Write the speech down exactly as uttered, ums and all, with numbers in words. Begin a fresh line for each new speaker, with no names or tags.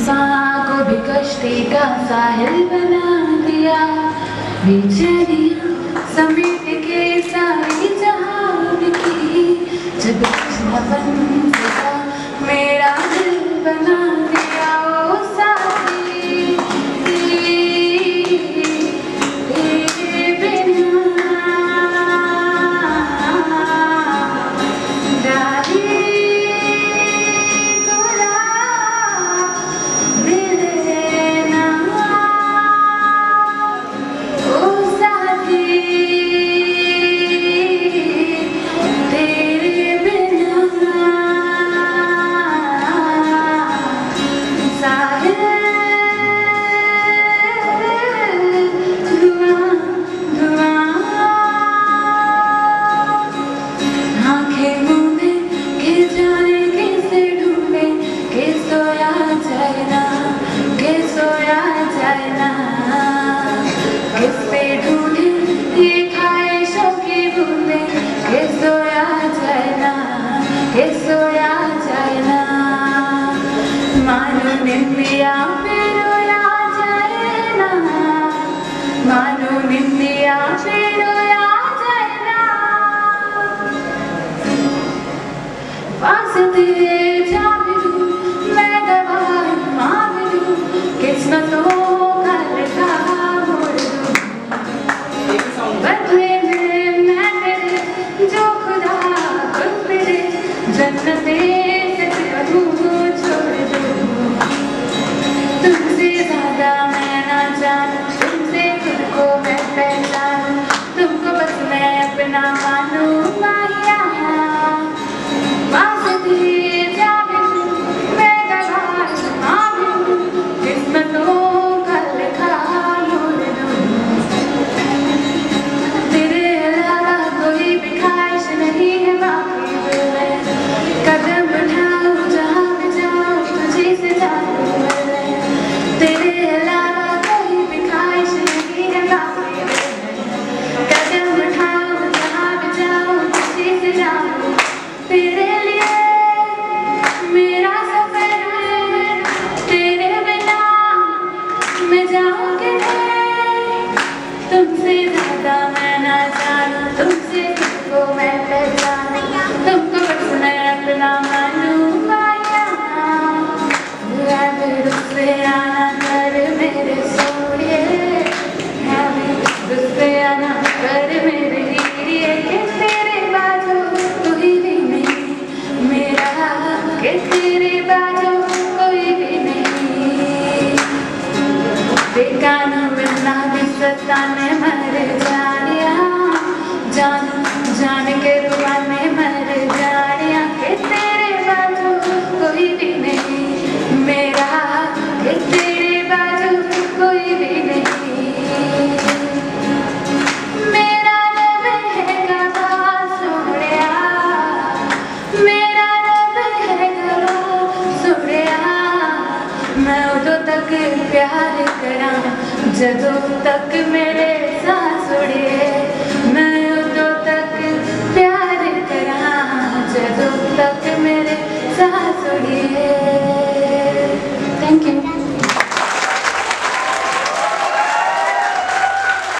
तूफान को भी कश्ती का साहिल बना दिया, बेचैनियां समेट के सारी जहान की, जब बन सका मेरा दिल बना दिया। ओ साथी तेरे बिना डाली गुलाब मिले ना। ओ साथी तेरे बिना साहिल धुआं धुआं, आंखें मूंदे के जाने कैसे ढूंढे, के सोया जाए ना, के सोया जाए ना, किससे ढूंढे ये ख्वाहिशों की बूंदे, के सोया जाए ना, के सोया जाए ना। मानो निंदिया पे रोया जाए ना, मानो निंदिया पे रोया जाए ना। वास्ते जा मिलूं मैं गवाह मां मिलूं, किस्मतों का लिखा मोड़ दूं, बदले में मैं तेरे जो खुदा खुद मेरे जन्नते से करूं छोड़ दूं। तुमसे ज्यादा मैं ना जानूं, तुमसे खुद को मैं पहचानूं, तुमको बस मैं अपना मानूं माहिया। वास्ते जा मिलूं मैं गवाह मां मिलूं, किस्मतों का लिखा मोड़ दूं। तेरे अलावा कोई भी ख्वाहिश नहीं है बाकी दिल में, कदम उठाऊं जहाँ भी जाऊं तुझे से जाऊं मिलने। तेरे अलावा कोई भी ख्वाहिश नहीं है बाकी दिल में, कदम उठाऊं जहाँ भी जाऊं तुझे से जाऊं। तेरे लिए मेरा सफर है, तेरे बिना मैं जाऊं किधर। तुमसे ज्यादा मैं ना जानूं, तुमसे खुद को मैं पहचानूं, तुमको बस मैं अपना मानूं माया। है फिर उससे आना कर मेरे सोनिए, है फिर उससे आना कर मेरे हीरे, के तेरे बाजू कोई भी नहीं मेरा, के तेरे बाजू कोई भी नहीं। बेगाना मिलना भी सताने मर जानिया, जान जान के रुआने मर जानिया, के तेरे बाजू कोई भी नहीं मेरा, के तेरे बाजू कोई भी नहीं। मेरा रब है गवाह सोहणिया, मेरा रब है गवाह सोहणिया, मैं उदों तक प्यार करा जदों तक मेरे